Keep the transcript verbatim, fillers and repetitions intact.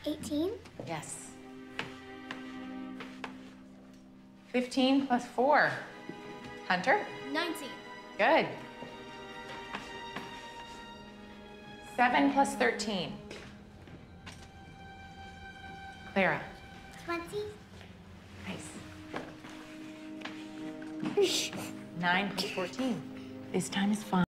eighteen. Yes. fifteen plus four. Hunter? nineteen. Good. seven plus thirteen. Clara? twenty. Nice. nine plus fourteen. This time is fine.